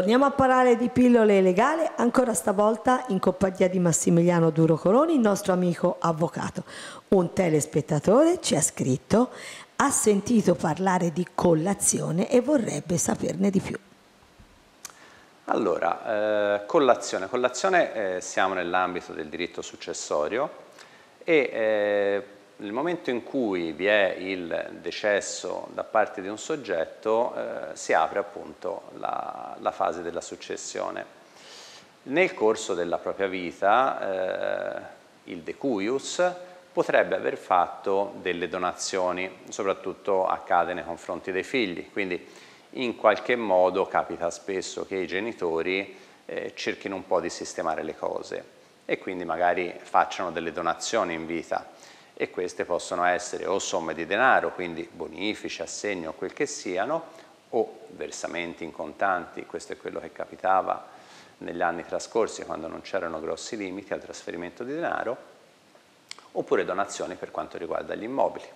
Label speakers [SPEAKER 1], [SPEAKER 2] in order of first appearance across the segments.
[SPEAKER 1] Torniamo a parlare di pillole legali, ancora stavolta in compagnia di Massimiliano Duro Coroni, il nostro amico avvocato. Un telespettatore ci ha scritto, ha sentito parlare di collazione e vorrebbe saperne di più.
[SPEAKER 2] Allora, collazione siamo nell'ambito del diritto successorio e nel momento in cui vi è il decesso da parte di un soggetto si apre appunto la fase della successione. Nel corso della propria vita il decuius potrebbe aver fatto delle donazioni, soprattutto accade nei confronti dei figli, quindi in qualche modo capita spesso che i genitori cerchino un po' di sistemare le cose e quindi magari facciano delle donazioni in vita. E queste possono essere o somme di denaro, quindi bonifici, assegni o quel che siano, o versamenti in contanti, questo è quello che capitava negli anni trascorsi quando non c'erano grossi limiti al trasferimento di denaro, oppure donazioni per quanto riguarda gli immobili.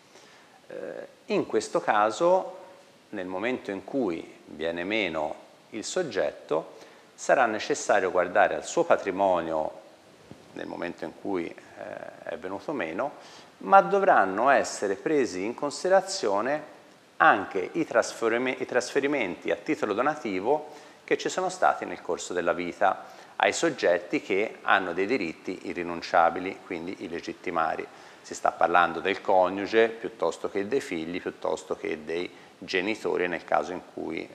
[SPEAKER 2] In questo caso, nel momento in cui viene meno il soggetto, sarà necessario guardare al suo patrimonio nel momento in cui è venuto meno, ma dovranno essere presi in considerazione anche i trasferimenti a titolo donativo che ci sono stati nel corso della vita ai soggetti che hanno dei diritti irrinunciabili, quindi i legittimari. Si sta parlando del coniuge piuttosto che dei figli, piuttosto che dei genitori nel caso in cui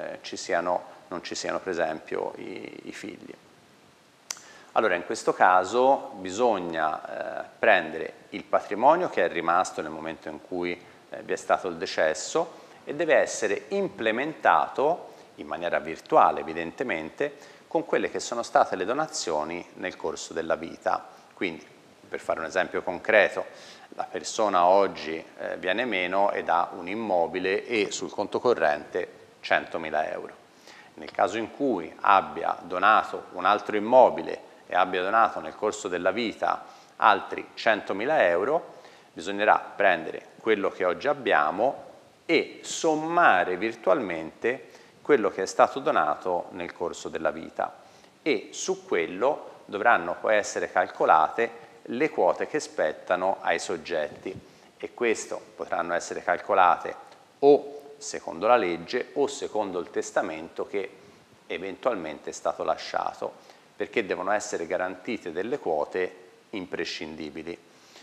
[SPEAKER 2] non ci siano per esempio i figli. Allora in questo caso bisogna prendere il patrimonio che è rimasto nel momento in cui vi è stato il decesso e deve essere implementato in maniera virtuale evidentemente con quelle che sono state le donazioni nel corso della vita. Quindi per fare un esempio concreto, la persona oggi viene meno ed ha un immobile e sul conto corrente 100.000 euro. Nel caso in cui abbia donato un altro immobile e abbia donato nel corso della vita altri 100.000 euro, bisognerà prendere quello che oggi abbiamo e sommare virtualmente quello che è stato donato nel corso della vita e su quello dovranno poi essere calcolate le quote che spettano ai soggetti e questo potranno essere calcolate o secondo la legge o secondo il testamento che eventualmente è stato lasciato, perché devono essere garantite delle quote imprescindibili.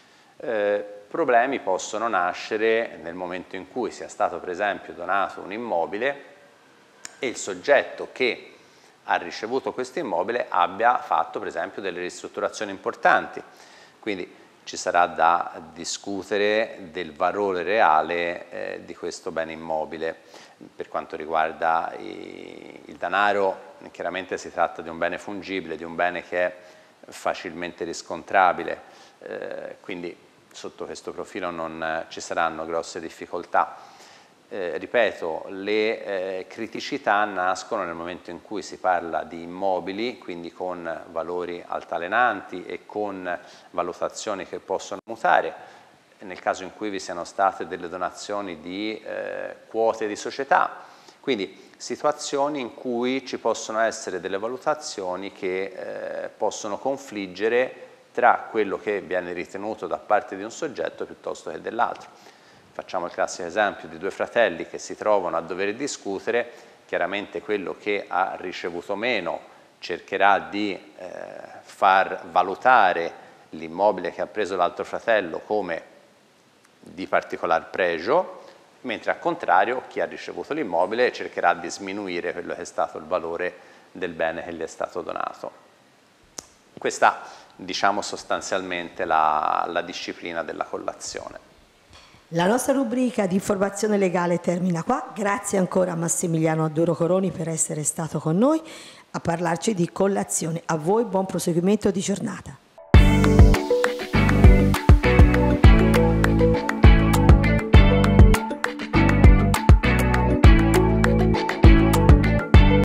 [SPEAKER 2] Problemi possono nascere nel momento in cui sia stato per esempio donato un immobile e il soggetto che ha ricevuto questo immobile abbia fatto per esempio delle ristrutturazioni importanti, quindi ci sarà da discutere del valore reale di questo bene immobile. Per quanto riguarda il denaro, chiaramente si tratta di un bene fungibile, di un bene che è facilmente riscontrabile, quindi sotto questo profilo non ci saranno grosse difficoltà. Ripeto, le criticità nascono nel momento in cui si parla di immobili, quindi con valori altalenanti e con valutazioni che possono mutare, nel caso in cui vi siano state delle donazioni di quote di società, quindi situazioni in cui ci possono essere delle valutazioni che possono confliggere tra quello che viene ritenuto da parte di un soggetto piuttosto che dell'altro. Facciamo il classico esempio di due fratelli che si trovano a dover discutere, chiaramente quello che ha ricevuto meno cercherà di far valutare l'immobile che ha preso l'altro fratello come di particolar pregio, mentre al contrario chi ha ricevuto l'immobile cercherà di sminuire quello che è stato il valore del bene che gli è stato donato. Questa, diciamo, sostanzialmente la disciplina della collazione.
[SPEAKER 1] La nostra rubrica di informazione legale termina qua. Grazie ancora a Massimiliano Duro Coroni per essere stato con noi a parlarci di collazione. A voi buon proseguimento di giornata.